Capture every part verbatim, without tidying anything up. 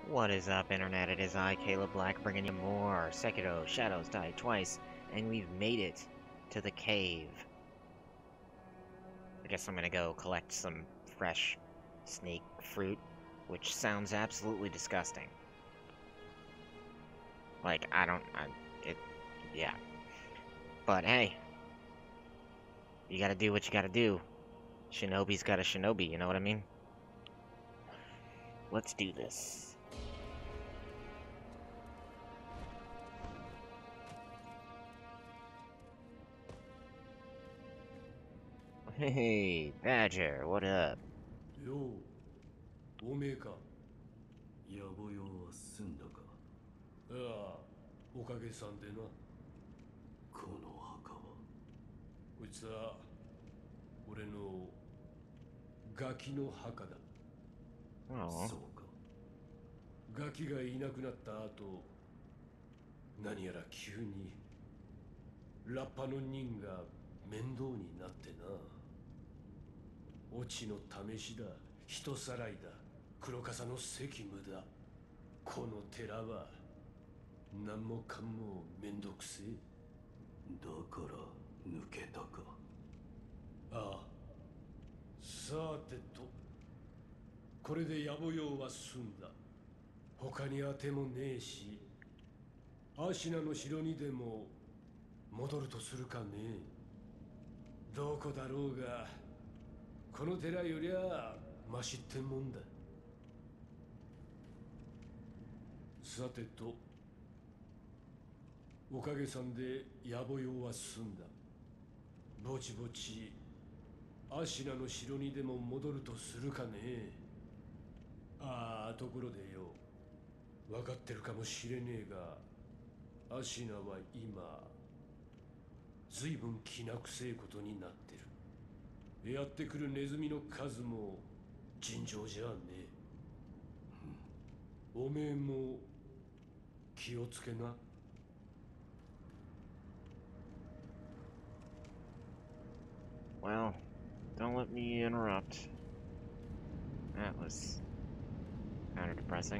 What is up, Internet? It is I, Caleb Black, bringing you more Sekiro Shadows Die Twice, and we've made it to the cave. I guess I'm gonna go collect some fresh snake fruit, which sounds absolutely disgusting. Like, I don't... I, it... yeah. But hey, you gotta do what you gotta do. Shinobi's got a shinobi, you know what I mean? Let's do this. Hey, Badger, what up? よう、おめえか。野暮用は済んだか。ああ、おかげさんでな。この墓は。こいつは俺のガキの墓だ。 Oh. そうか。ガキがいなくなった後、何やら急にラッパの人が面倒になってな。オチの試しだ、人さらいだ、黒笠の責務だ。この寺は何もかもめんどくせえ。だから抜けたか。ああ、さてと、これで野暮用は済んだ。他に当てもねえし、アシナの城にでも戻るとするかね。どこだろうが、この寺よりゃマシってもんだ。さてと、おかげさんで野暮用は済んだ。ぼちぼちアシナの城にでも戻るとするかね。ああ、ところでよ、分かってるかもしれねえが、アシナは今ずいぶん気なくせえことになってる。やってくるネズミの数も尋常じゃねえ。おめえも気をつけな。 Well, don't let me interrupt. That was kind of depressing.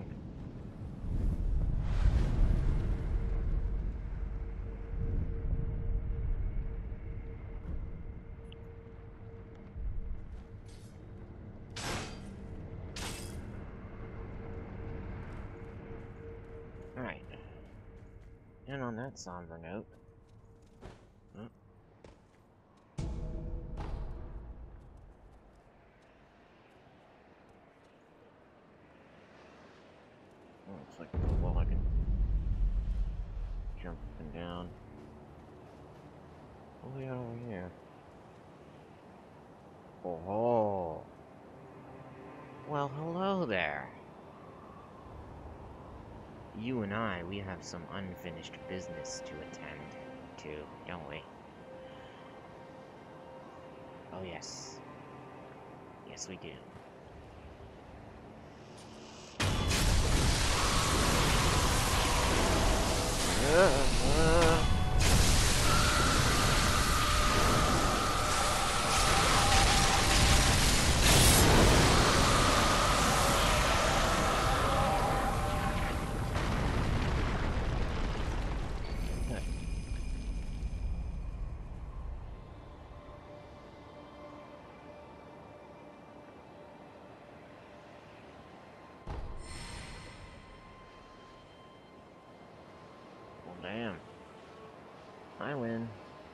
Alright. And on that somber note... Oh. Oh, looks like a wall I can jump up and down. Oh, yeah, over here. Oh. Well, hello there. You and I, we have some unfinished business to attend to, don't we? Oh, yes. Yes, we do. Uh, uh. Well, damn. I win.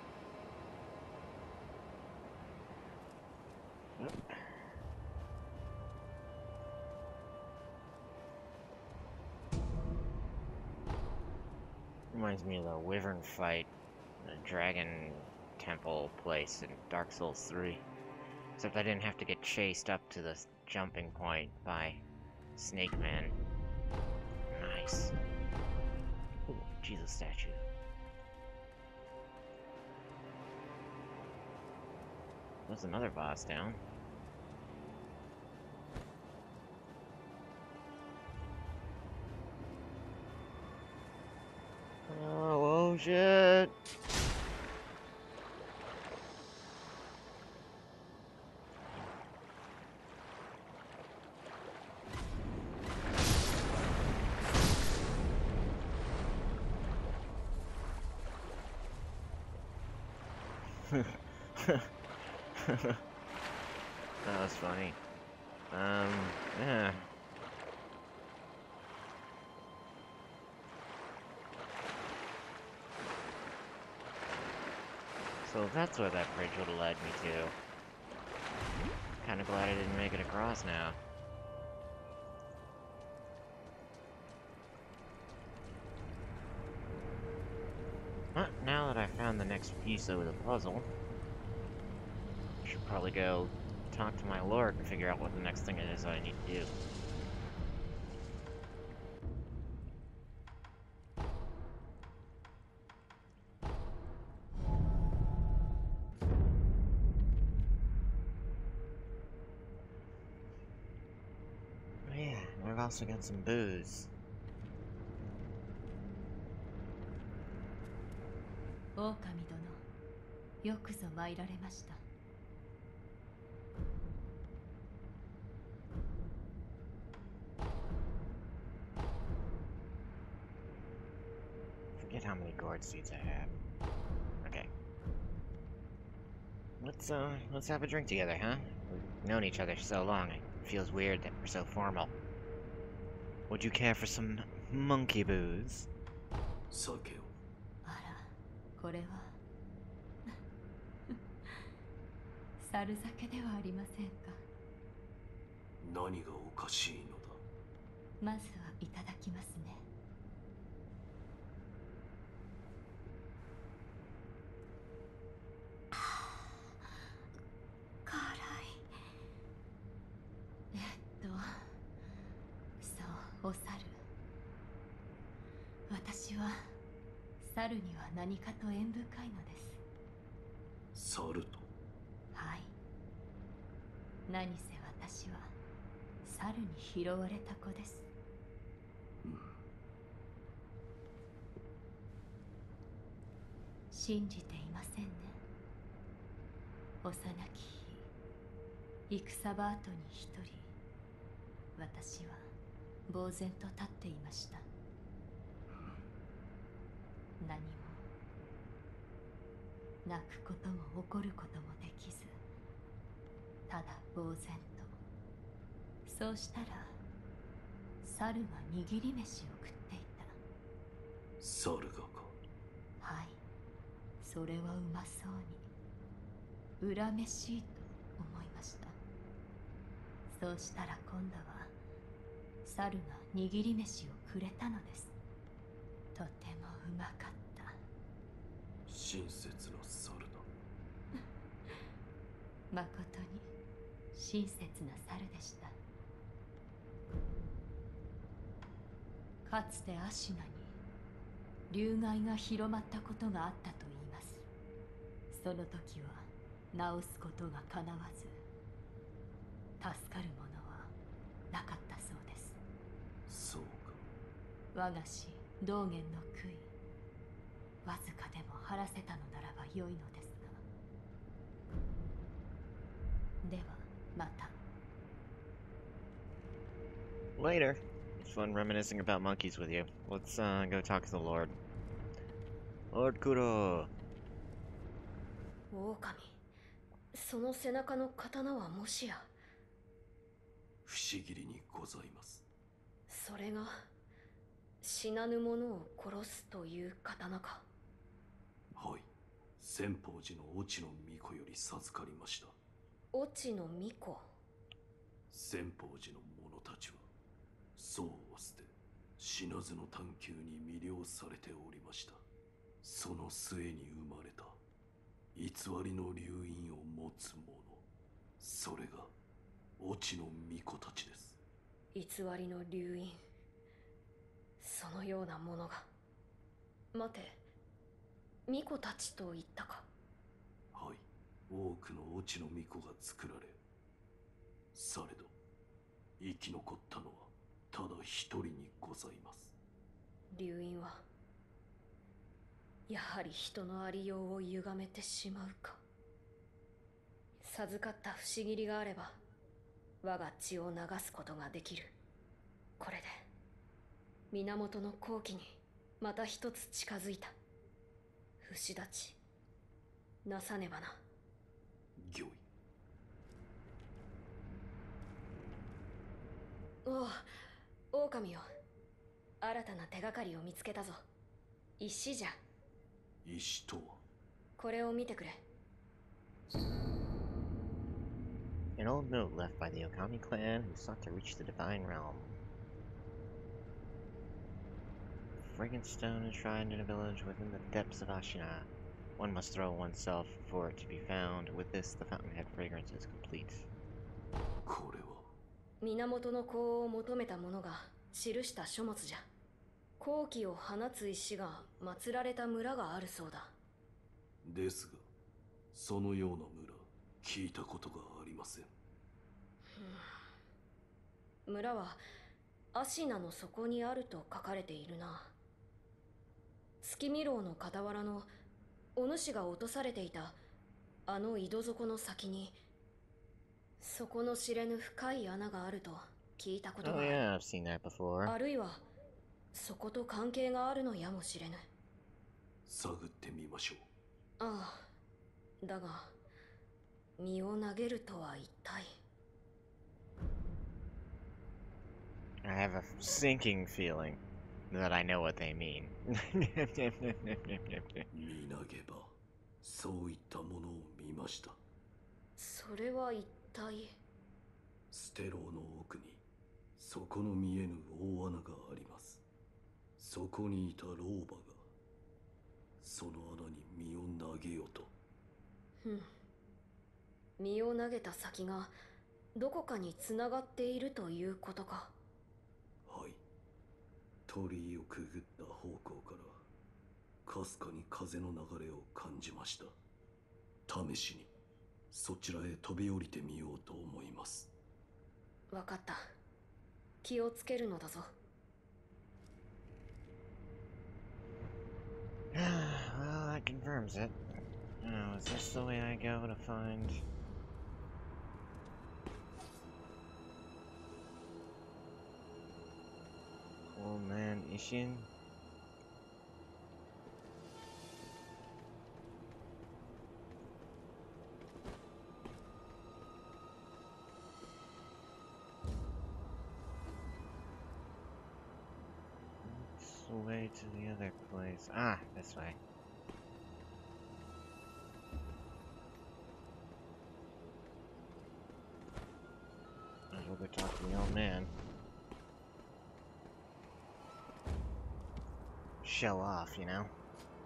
Yep. Reminds me of the Wyvern fight, the Dragon Temple place in Dark Souls three. Except I didn't have to get chased up to the jumping point by Snake Man. Nice. Ooh, Jesus statue. There's another boss down. Oh, oh shit! That was funny. Um, yeah. So that's where that bridge would have led me to. Kinda glad I didn't make it across now. But now that I found the next piece of the puzzle, I should probably go talk to my lord and figure out what the next thing it is I need to do. Oh yeah, and I've also got some booze. 狼殿、よくぞ参られました。 Forget how many gourd seeds I have. Okay. Let's uh let's have a drink together, huh? We've known each other so long, it feels weird that we're so formal. Would you care for some monkey booze? 酒を。 あら、これは猿酒ではありませんか。 何がおかしいのだ。 まずはいただきますね。辛い。えっとそう、お猿。私は猿には何かと縁深いのです。 猿と。 はい。何せ私は猿に拾われた子です。 うん。 信じていませんね。幼き日、戦場跡に一人、私は呆然と立っていました。何も泣くことも怒ることもできず、ただ呆然と。そうしたら猿が握り飯を食っていた。 猿がか。 はい、それはうまそうに恨めしいと思いました。そうしたら今度は猿が握り飯をくれたのです。とてもうまかった。 親切な猿だ。 まことに親切な猿でした。かつてアシュナに竜害が広まったことがあったと言います。その時は治すことがかなわず、助かるものはなかったそうです。 そうか。 我が師道元の悔い、わずかでも晴らせたのならば良いのですが。ではまた。 Later. It's fun reminiscing about monkeys with you. Let's uh, go talk to the Lord. Lord Kuro. 狼、その背中の刀はもしや。 不思議にございます。 それが死なぬ者を殺すという刀か。 はい。千宝寺の越智の巫女より授かりました。 越智の巫女。 千宝寺の者たちは僧を捨て死なずの探求に魅了されておりました。その末に生まれた偽りの流因を持つ者、それが越智の巫女たちです。 偽りの流因、そのようなものが。待て、巫女たちと言ったか。 はい、多くの越智の巫女が作られ、されど生き残ったのはただ一人にございます。 流因はやはり人のありようを歪めてしまうか。授かった不思議りがあれば我が血を流すことができる。これで源の好機にまた一つ近づいた。不死立ち、 なさねばな。 御意。 おう、狼よ。新たな手がかりを見つけたぞ。石じゃ。 石とは。 これを見てくれ。 An old note left by the Okami clan who sought to reach the Divine Realm. Fragrant stone enshrined in a village within the depths of Ashina. One must throw oneself for it to be found. With this, the fountainhead fragrance is complete. これは源の子を求めた者が記した書物じゃ。好気を放つ石が祀られた村があるそうだ。 ですが、そのような村聞いたことがありません。 村はアシナの底にあると書かれているな。月見楼の傍らのお主が落とされていたあの井戸底の先に、底の知れぬ深い穴があると聞いたことが Oh ある。 yeah, I've seen that before. あるいはそこと関係があるのやもしれぬ。 探ってみましょう。 ああ、だが身を投げるとは一体。 I have a sinking feeling that I know what they mean. 見投げば、そういったものを見ました。 それは一体。 ステローの奥に底の見えぬ大穴があります。そこにいた老婆がその穴に身を投げようと。 ふん。身を投げた先がどこかに繋がっているということか。 はい。鳥居をくぐった方向からかすかに風の流れを感じました。試しにそちらへ飛び降りてみようと思います。 わかった。気をつけるのだぞ。 Well, that confirms it. Oh, is this the way I go to find... Old man Ishin? It's the way to the other place. Ah, this way. Might as well go talk to the old man. Show off, you know?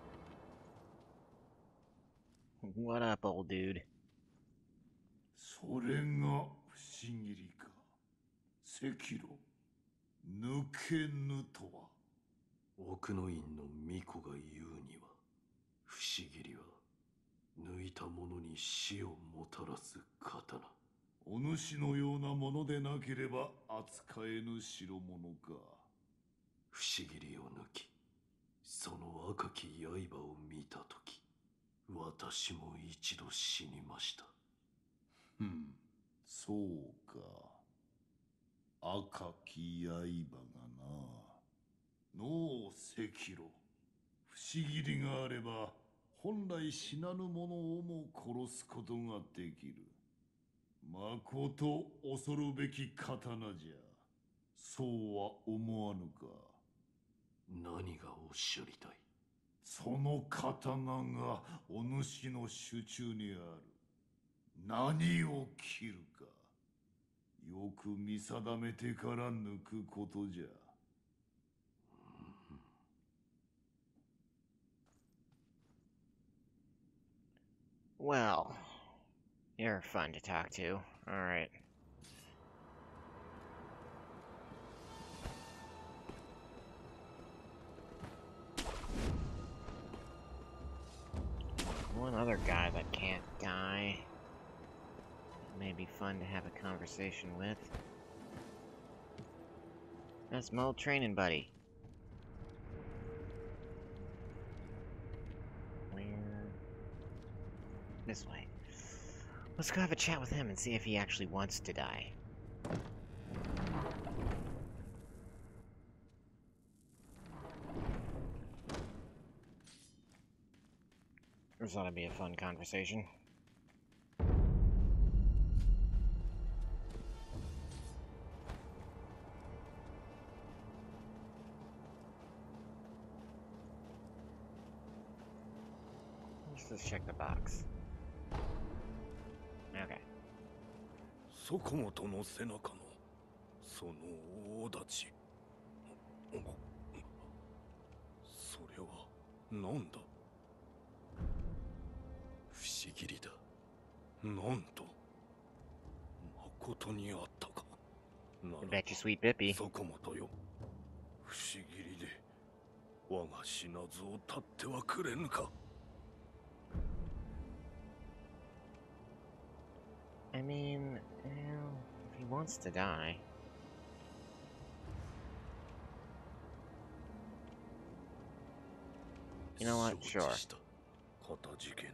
What up, old dude? それが不思議りか。赤炉抜けぬとは。 奥の院の巫女が言うには、不思議りは抜いたものに死をもたらす刀。 お主のようなものでなければ扱えぬ代物か。 不思議りを抜き、その赤き刃を見たとき、私も一度死にました。 ふん、そうか。赤き刃がな。のう赤炉、不思議りがあれば本来死なぬ者をも殺すことができる。まこと恐るべき刀じゃ。そうは思わぬか。 何がおっしゃりたい？ その刀がお主の手中にある。何を切るか、よく見定めてから抜くことじゃ。 Well, you're fun to talk to. Alright. One other guy that can't die. May be fun to have a conversation with. That's my old training buddy. Where? This way. Let's go have a chat with him and see if he actually wants to die. This ought to be a fun conversation. Let's just check the box. Okay. そこもとの背中のその大立ち。それは何だ。不思議りだ。なんと誠にあったか。な I bet you sweet Bippy. そこもとよ。不思議りで我が死なずを立ってはくれぬか。 I mean, well, if he wants to die. You know what? Sure. かたじけない。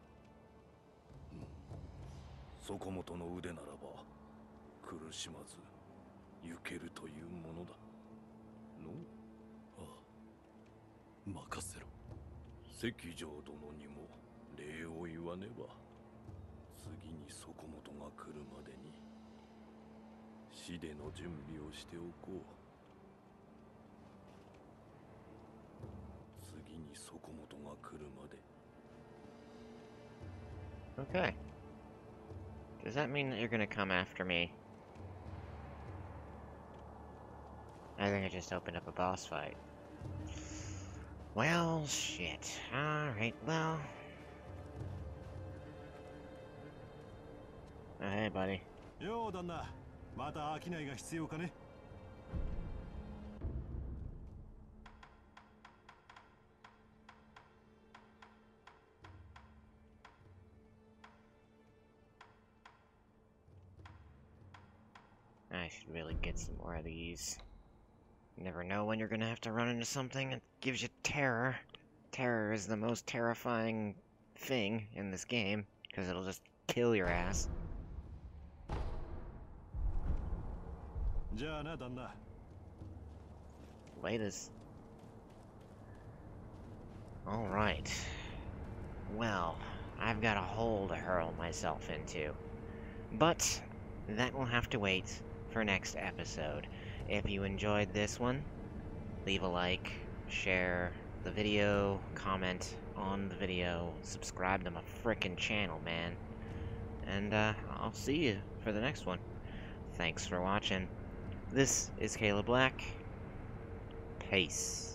そこもとの腕ならば苦しまず行けるというものだ。の？ああ、任せろ。関城殿にも礼を言わねば。次にそこもとが来るまでに死での準備をしておこう。次にそこもとが来るまで。 Okay. Does that mean that you're gonna come after me? I think I just opened up a boss fight. Well, shit. Alright, well. Oh, hey, buddy. Yo, 旦那。また商いが必要かね。 I should really get some more of these. You never know when you're gonna have to run into something that gives you terror. Terror is the most terrifying thing in this game, because it'll just kill your ass. じゃあな、旦那。 Latest. Alright. Well, I've got a hole to hurl myself into. But that will have to wait for next episode. If you enjoyed this one, leave a like, share the video, comment on the video, subscribe to my frickin' channel, man. And uh, I'll see you for the next one. Thanks for watching. This is Caleb Black. Peace.